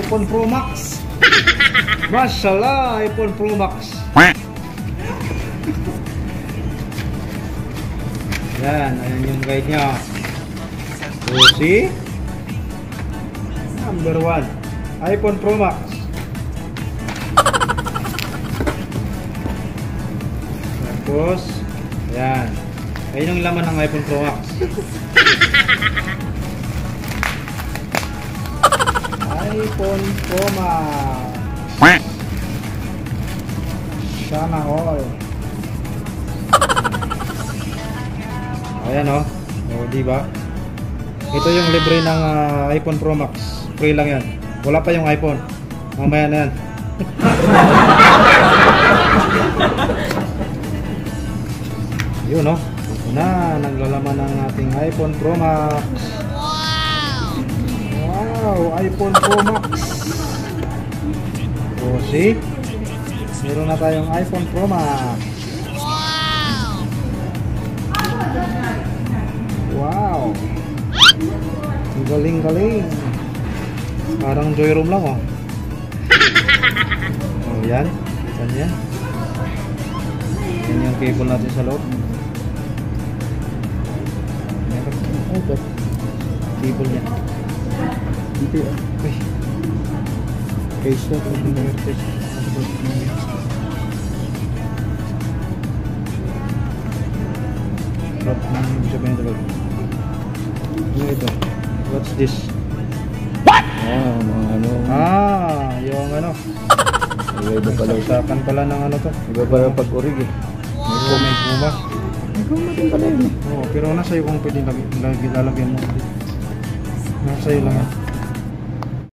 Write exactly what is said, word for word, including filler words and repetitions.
iPhone Pro Max. Mashallah, iPhone Pro Max. Yan, ayan yung guide nya. So, see? Number one, iPhone Pro Max. Tapos, ayan. Ayan yung laman ng iPhone Pro Max. iPhone Pro Max. Sana all. Ayan o. Oh. O, diba? Ito yung libre ng uh, iPhone Pro Max. Free lang yan. Wala pa yung iPhone. Mamaya na yan. Yun o. Ito na. Naglalaman ng ating iPhone Pro Max. Wow, iPhone Pro Max. O, see? Meron na tayong iPhone Pro Max. Wow. Galing-galing. Parang Joyroom lang oh. Oh, yan. Yan yan. Yan yung cable natin sa loob. Oh, ito. Cable niya. Dito ah. Uy. Case na. Drop ng sabihin ito. Ano ito? What's this? What? Ah, mga ano. Ah, yung ano. Iba pala. Usapan pala ng ano to. Iba pala pag-urig eh. May comment mo ba? May comment pala yun eh. Oo, pero nasa iyo kung pwede lalagyan mo. Nasa iyo lang yan.